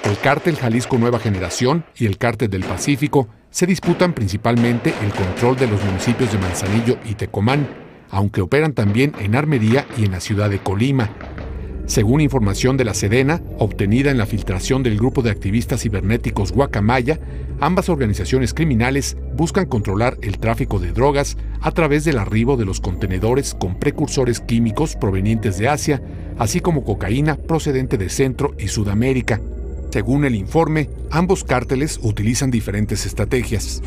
El Cártel Jalisco Nueva Generación y el Cártel del Pacífico se disputan principalmente el control de los municipios de Manzanillo y Tecomán, aunque operan también en Armería y en la ciudad de Colima. Según información de la Sedena, obtenida en la filtración del grupo de activistas cibernéticos Guacamaya, ambas organizaciones criminales buscan controlar el tráfico de drogas a través del arribo de los contenedores con precursores químicos provenientes de Asia, así como cocaína procedente de Centro y Sudamérica. Según el informe, ambos cárteles utilizan diferentes estrategias.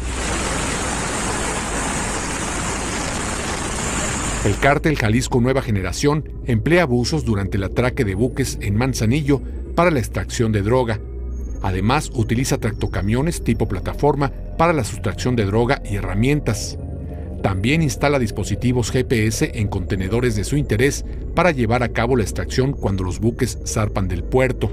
El Cártel Jalisco Nueva Generación emplea buzos durante el atraque de buques en Manzanillo para la extracción de droga. Además, utiliza tractocamiones tipo plataforma para la sustracción de droga y herramientas. También instala dispositivos GPS en contenedores de su interés para llevar a cabo la extracción cuando los buques zarpan del puerto.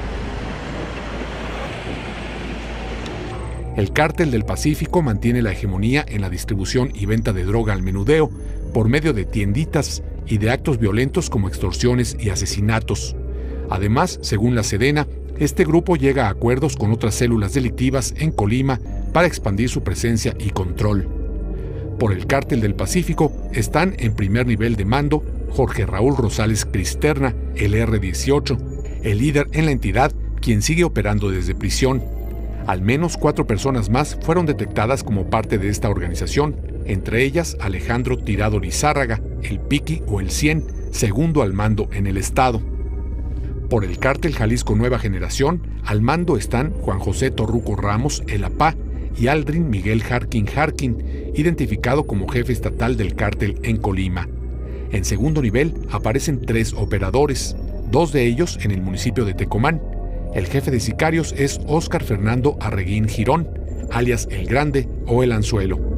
El Cártel del Pacífico mantiene la hegemonía en la distribución y venta de droga al menudeo por medio de tienditas y de actos violentos como extorsiones y asesinatos. Además, según la Sedena, este grupo llega a acuerdos con otras células delictivas en Colima para expandir su presencia y control. Por el Cártel del Pacífico están en primer nivel de mando Jorge Raúl Rosales Cristerna, el R-18, el líder en la entidad, quien sigue operando desde prisión. Al menos 4 personas más fueron detectadas como parte de esta organización, entre ellas Alejandro Tirado Lizárraga, el Piqui o el 100, segundo al mando en el estado. Por el Cártel Jalisco Nueva Generación, al mando están Juan José Torruco Ramos, el APA, y Aldrin Miguel Jarquín, identificado como jefe estatal del cártel en Colima. En segundo nivel aparecen 3 operadores, 2 de ellos en el municipio de Tecomán. El jefe de sicarios es Óscar Fernando Arreguín Girón, alias El Grande o El Anzuelo.